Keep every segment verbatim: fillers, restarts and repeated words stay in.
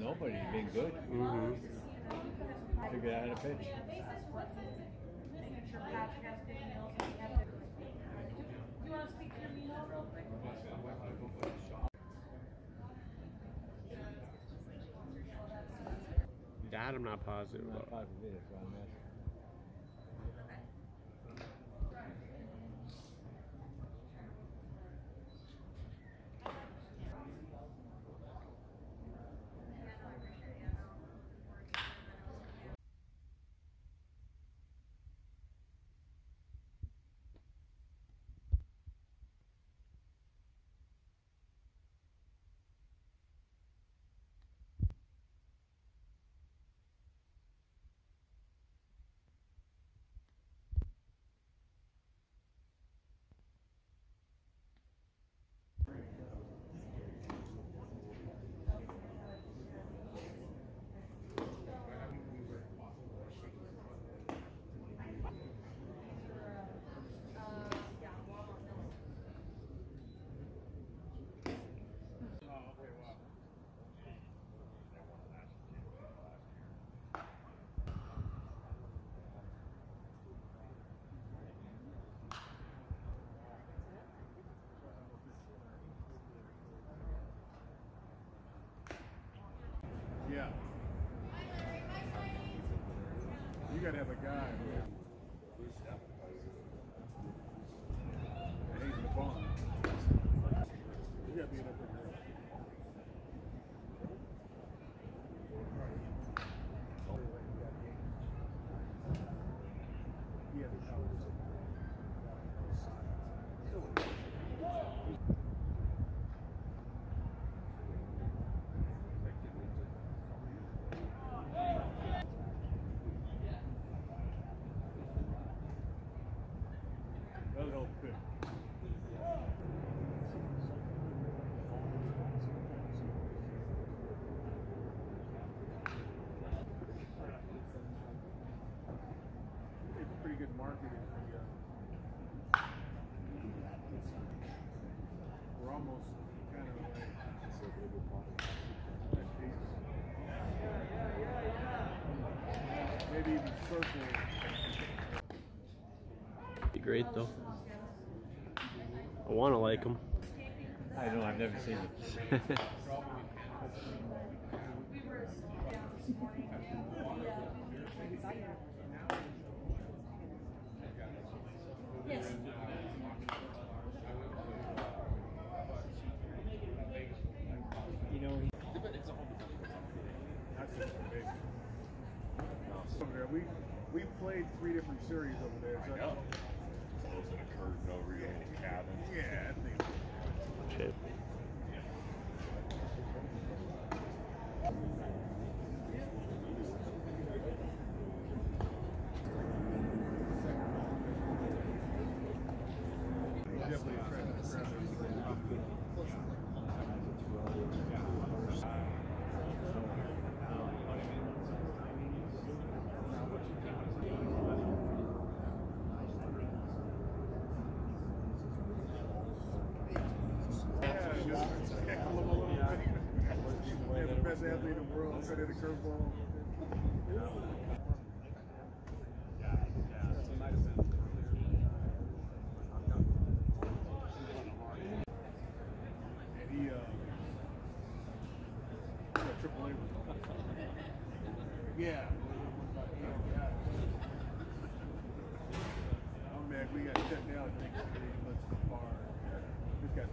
Nobody's been good. Mm-hmm. Figured out how to pitch. That I'm not positive I'm not about. positive either, so I'm asking. Yeah. You gotta have a guy who and he's the bomb. You gotta be in up there. Yeah, the that'll help pick. It's pretty good marketing for the, uh, we're almost kind of like that piece. Maybe even circle. Be great though. I want to like him. I know, I've never seen it. You know, he That's just big. Over there, we we played three different series over there. So I know. Close in a curtain over your little cabin. yeah, I think. Shit. Definitely attracted the crowd. They're the best athlete in the world. Try to hit a curveball. And he, uh, got triple A. Yeah. Oh man, we got checked out. I think pretty much the bar. This guy's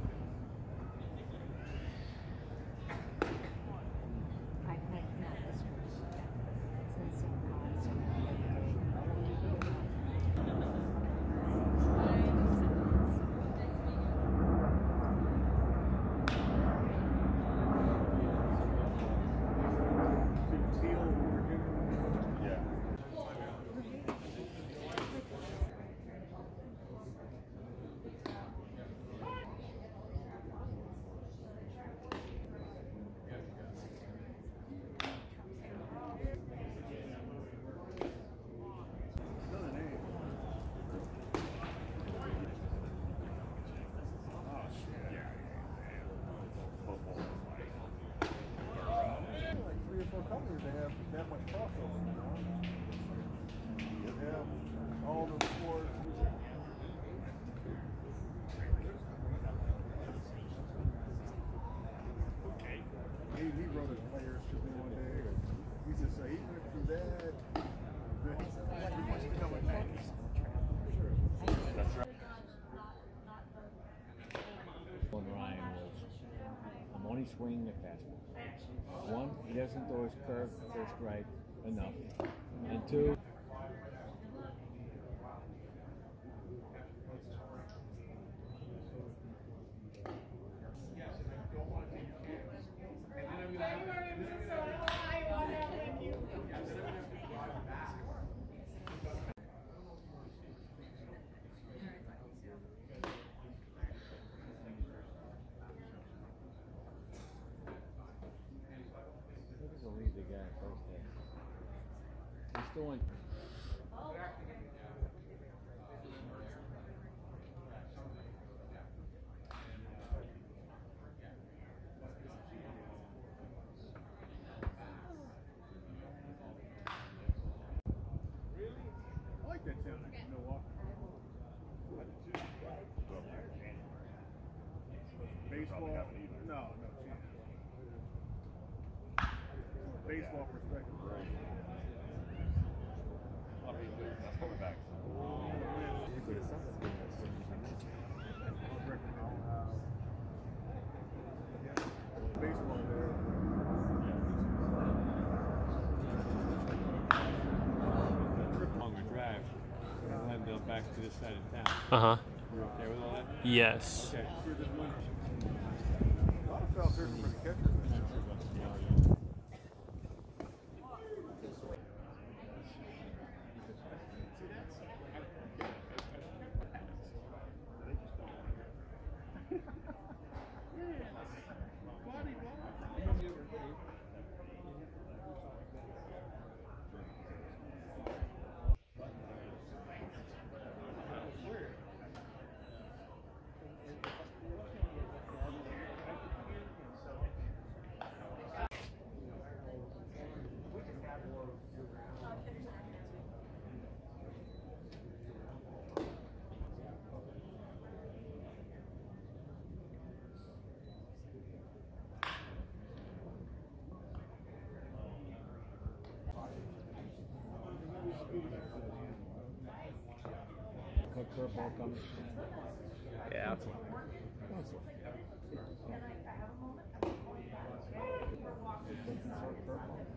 swing the fastball. One, he doesn't throw his curve first strike enough. And two, leave the guy first there. He's still in. I like that town in Milwaukee. Baseball? No, no chance. Baseball perspective. I mean, that's coming back. Baseball there. Longer drive. We'll have the back to this side of town. Uh huh. You okay with all that? Yes. Okay. A lot of fouls here for the catcher. Quick curveball comes. Yeah. Quick curveball.